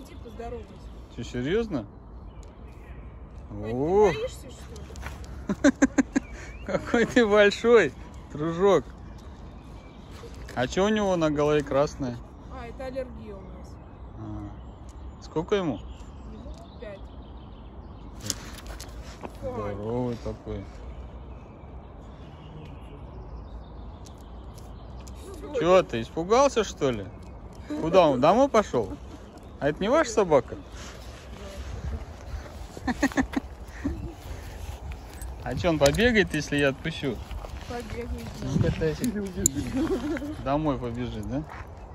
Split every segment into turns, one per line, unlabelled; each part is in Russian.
Иди поздоровайся.
Что, серьезно?
Ань,
О,
ты боишься, что ли?
какой ты большой, дружок. А что у него на голове красное?
А, это аллергия у нас.
Сколько ему?
Ему 5.
Здоровый такой. Чего ты, испугался, что ли? Куда он, домой пошел? А это не ваша собака? А что, он побегает, если я отпущу?
Побегай.
Домой побежит, да?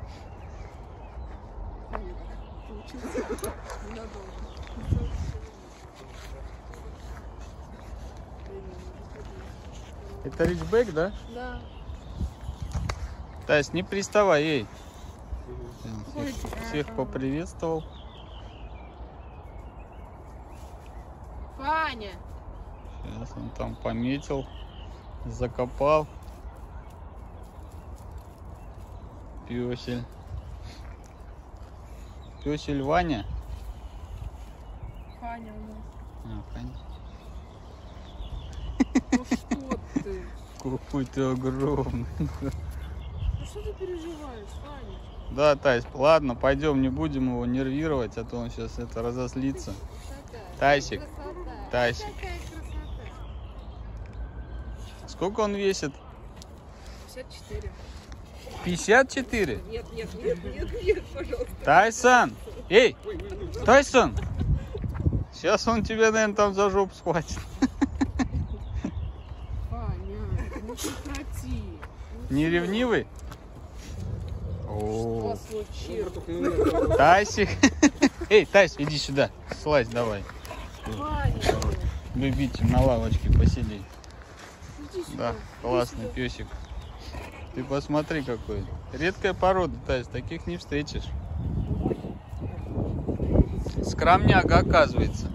Это ричбэк, да?
Да.
Тась, не приставай, ей. Всех поприветствовал.
Фаня.
Сейчас он там пометил, закопал. Пёсель. Пёсель Ваня.
Фаня у нас.
Фаня.
Ну что ты?
Какой ты огромный.
Ну что ты переживаешь, Фаня?
Да, Тась, ладно, пойдем, не будем его нервировать, а то он сейчас это разозлится. Тайсик, Тайсик.
Какая красота.
Сколько он весит?
54.
54?
Нет, пожалуйста.
Тайсон! Эй! Тайсон! Сейчас он тебя, наверное, там за жопу схватит.
Фаня, ну прекрати.
Не ревнивый?
Что случилось?
Тайсик. Эй, Тайс, иди сюда. Слазь давай.
Фаня,
Любите на лавочке посидеть.
иди сюда.
Да, классный песик. Ты посмотри какой. Редкая порода, Тайс, таких не встретишь. Скромняк, оказывается.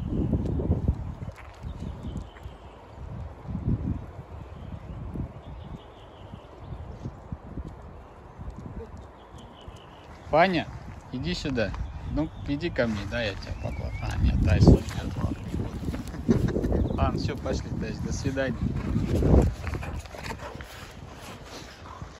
Фаня, иди сюда. Ну, иди ко мне, да, я тебя поклад. А, нет, Тайс. Ладно, все, пошли, Тайс, до свидания.